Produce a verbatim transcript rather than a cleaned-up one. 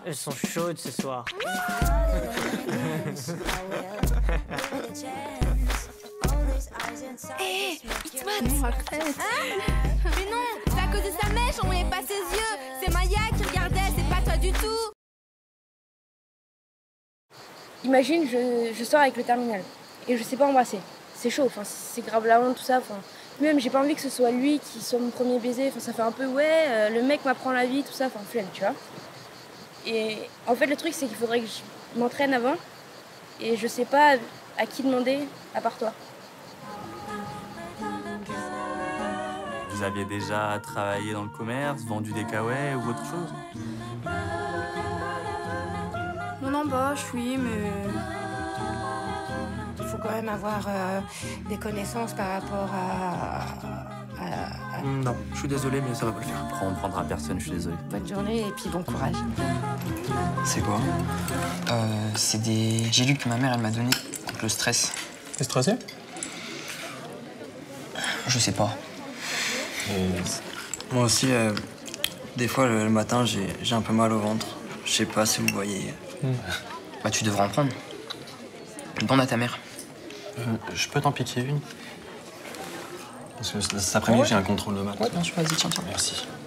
Elles sont chaudes ce soir. Hé, Hitman, arrête. Hein? Mais non, c'est à cause de sa mèche, on voyait pas ses yeux. C'est Maya qui regardait, c'est pas toi du tout. Imagine, je, je sors avec le terminal et je sais pas embrasser. C'est chaud, enfin, c'est grave la honte, tout ça. Enfin, même, j'ai pas envie que ce soit lui qui soit mon premier baiser. Enfin, ça fait un peu, ouais, euh, le mec m'apprend la vie, tout ça, enfin, flemme, tu vois. Et en fait, le truc, c'est qu'il faudrait que je m'entraîne avant et je sais pas à qui demander à part toi. Vous aviez déjà travaillé dans le commerce, vendu des kawaii ou autre chose? On embauche, oui, mais... Il faut quand même avoir euh, des connaissances par rapport à... à, à... Non, je suis désolé, mais ça va pas le faire. Après, on prendra personne, je suis désolé. Bonne journée et puis bon courage. C'est quoi? euh, C'est des gélules que ma mère elle m'a donné contre le stress. T'es stressé? Je sais pas. Et... Moi aussi, euh, des fois, le, le matin, j'ai un peu mal au ventre. Je sais pas si vous voyez. Mmh. Bah, tu devrais en prendre. Demande à ta mère. Euh, je peux t'en piquer une? Parce que cet après-midi, ouais. j'ai un contrôle de maths. Ouais, bien sûr, vas-y, tiens, tiens. Merci.